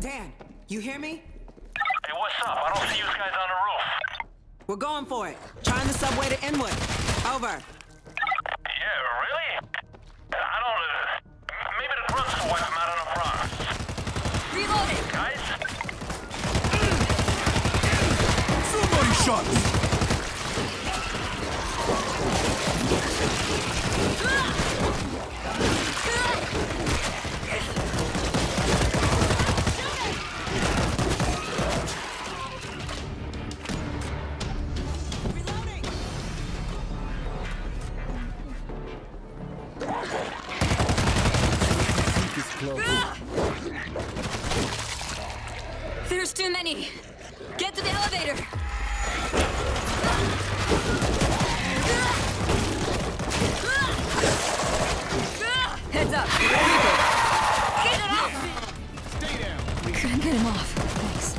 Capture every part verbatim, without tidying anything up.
Dan, you hear me? Hey, what's up? I don't see you guys on the roof. We're going for it. Trying the subway to Inwood. Over. Yeah, really? I don't... Uh, maybe the grunts will wipe him out on the front. Reloading! Guys? Somebody shot me! There's too many. Get to the elevator. Heads up. Get it off. Stay down. Couldn't get him off. Thanks.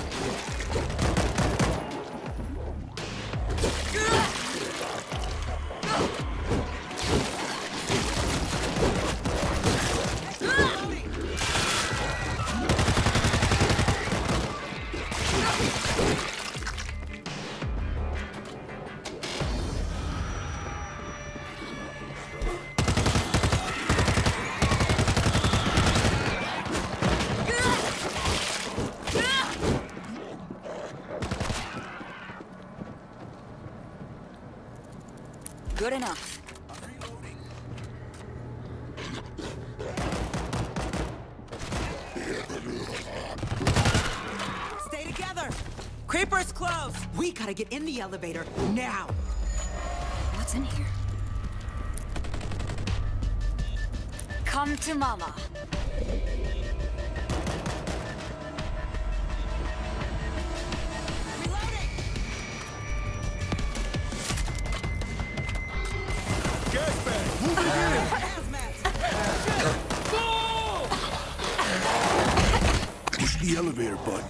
Good enough. Stay together. Creeper's close. We gotta get in the elevator now. What's in here? Come to mama. Gas bag! Move it in! Push the elevator button.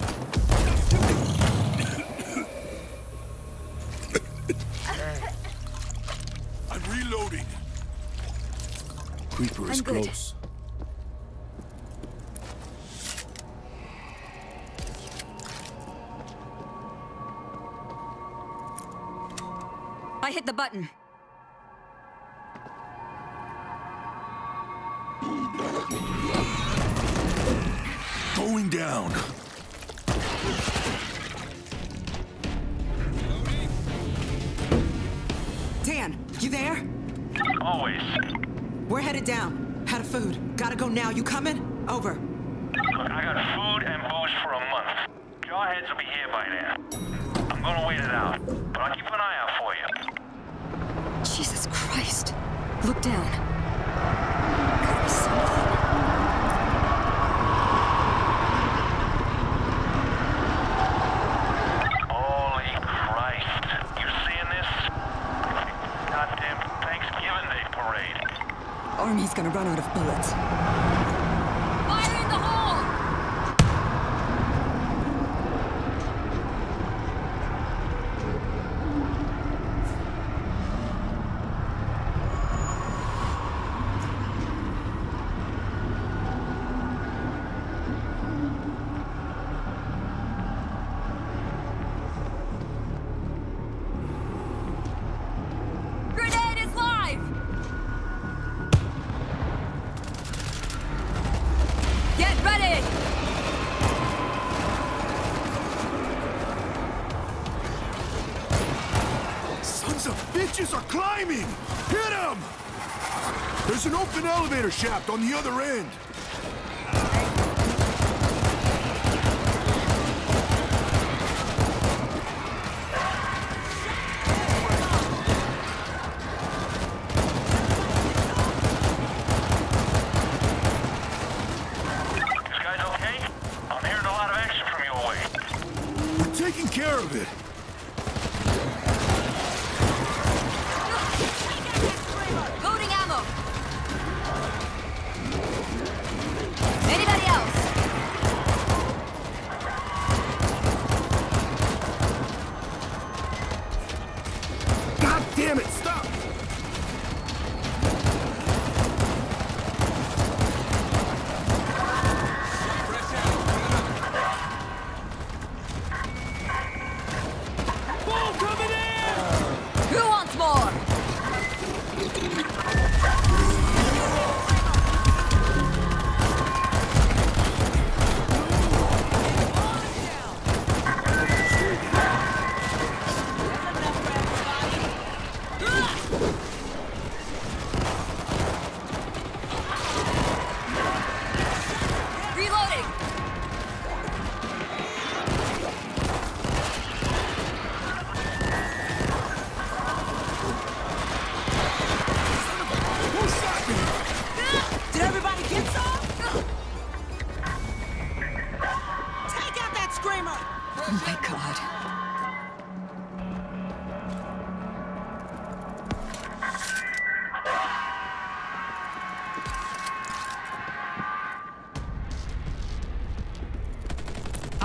I'm reloading. Creeper is I'm good. close. I hit the button. Going down. Dan, you there? Always. We're headed down. Out of food. Gotta go now. You coming? Over. Look, I got food and booze for a month. Jawheads will be here by then. I'm gonna wait it out, but I'll keep an eye out for you. Jesus Christ. Look down. Could be something. Holy Christ. You seeing this? Goddamn Thanksgiving Day parade. Army's gonna run out of bullets. Fire in the hole! Grenade is live! Get ready! Sons of bitches are climbing! Hit them! There's an open elevator shaft on the other end. You guys okay? I'm hearing a lot of action from your way. We're taking care of it. Loading ammo! Anybody else? God damn it, stop!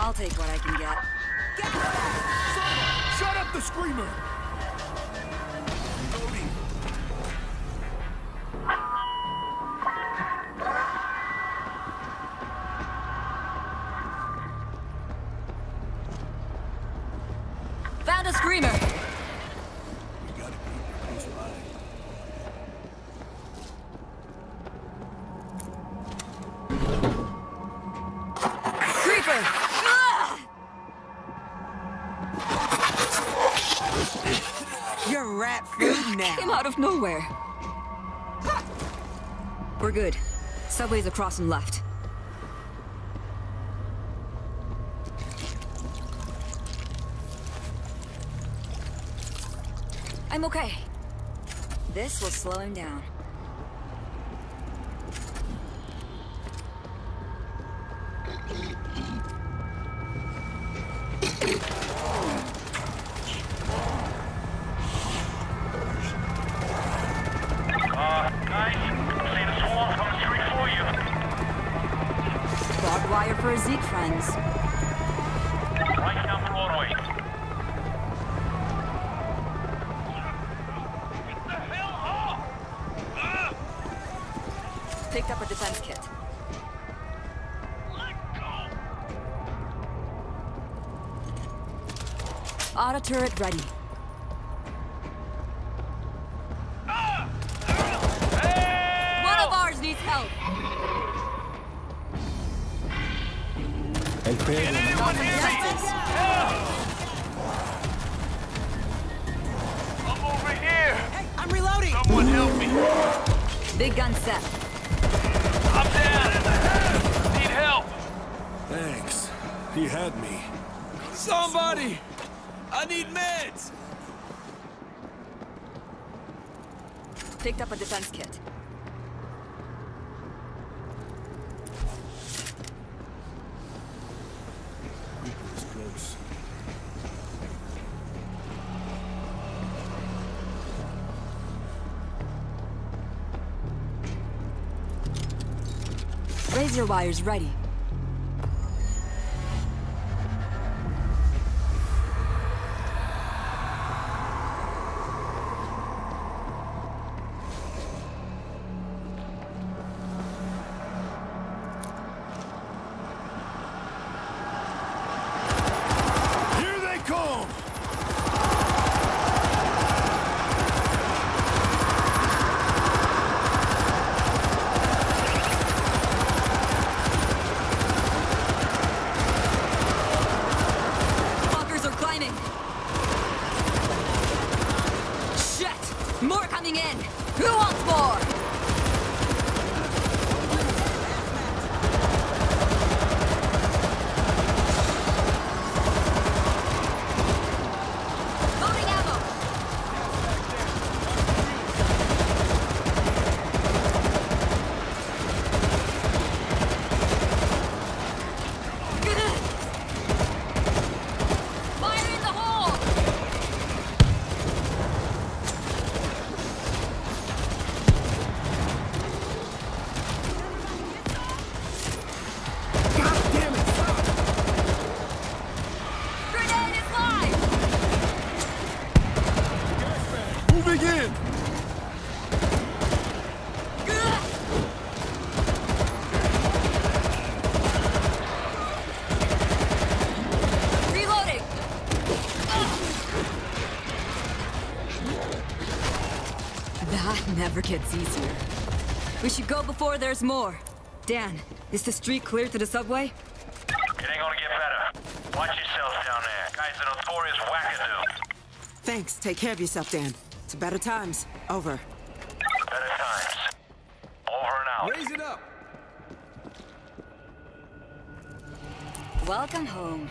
I'll take what I can get. Shut up the screamer! Loading. Found a screamer! We gotta keep close line. Creeper! Ah! You're rat food now. Came out of nowhere. We're good. Subway's across and left. I'm okay. This will slow him down. Uh, guys, see the swarm coming straight for you. Barbed wire for Zeke friends. Right down Broadway. Get the hell up! Picked up a defense kit. Let go! Auto turret ready. One of ours needs help. Can anyone hear me? I'm over here! Hey, I'm reloading. Someone help me! Big gun set. I'm down! Need help! Thanks. He had me. Somebody! I need meds! Picked up a defense kit. Reaper is close. Razor wires ready. Here they come! Fuckers are climbing. Shit! More coming in. Who wants more? Loading ammo. Fire in the hole. God damn it! Grenade is live. Moving in! Ugh. Reloading. Ugh. That never gets easier. We should go before there's more. Dan, is the street clear to the subway? It ain't gonna get better. Watch yourselves down there. Guy's a notorious wackadoo. Thanks. Take care of yourself, Dan. To better times. Over. Better times. Over and out. Raise it up! Welcome home.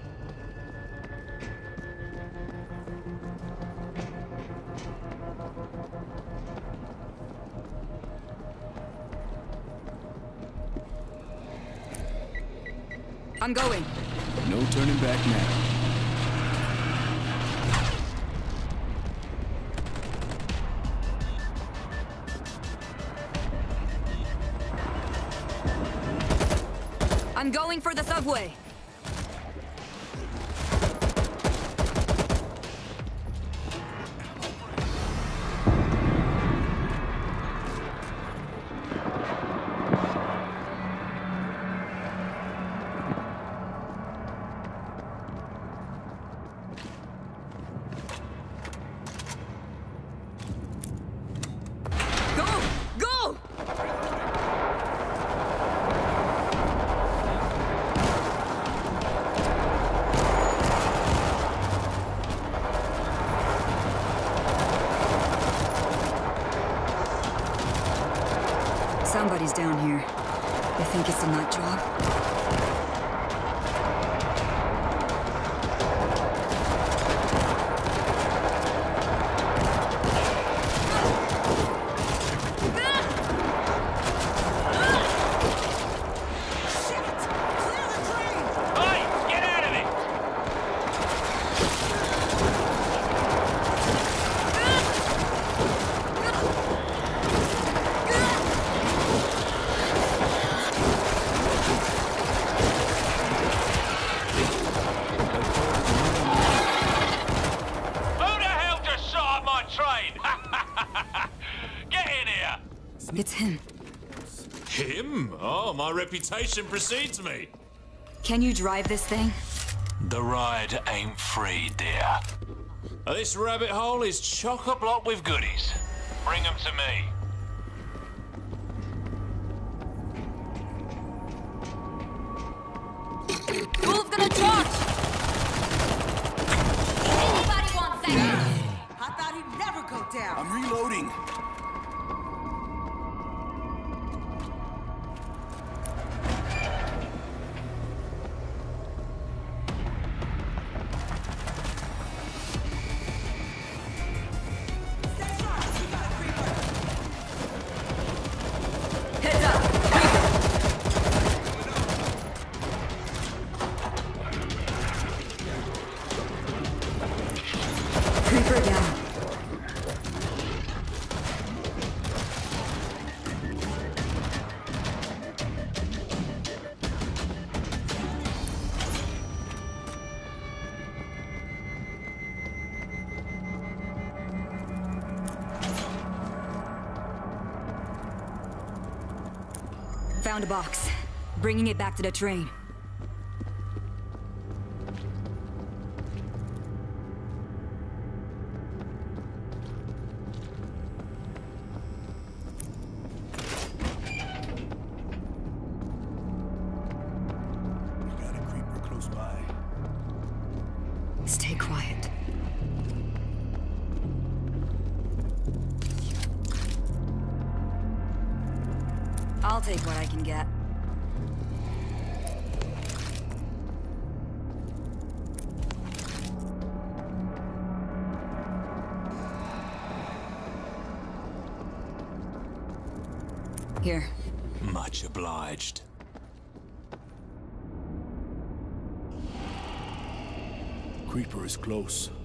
I'm going. No turning back now. I'm going for the subway. down here. You think it's a nut job? It's him. Him? Oh, my reputation precedes me. Can you drive this thing? The ride ain't free, dear. This rabbit hole is chock-a-block with goodies. Bring them to me. Who's gonna charge? Anybody want that? I thought he'd never go down. I'm reloading. Creeper down. Found a box. Bringing it back to the train. Stay quiet. I'll take what I can get. Here. Much obliged. Creeper is close.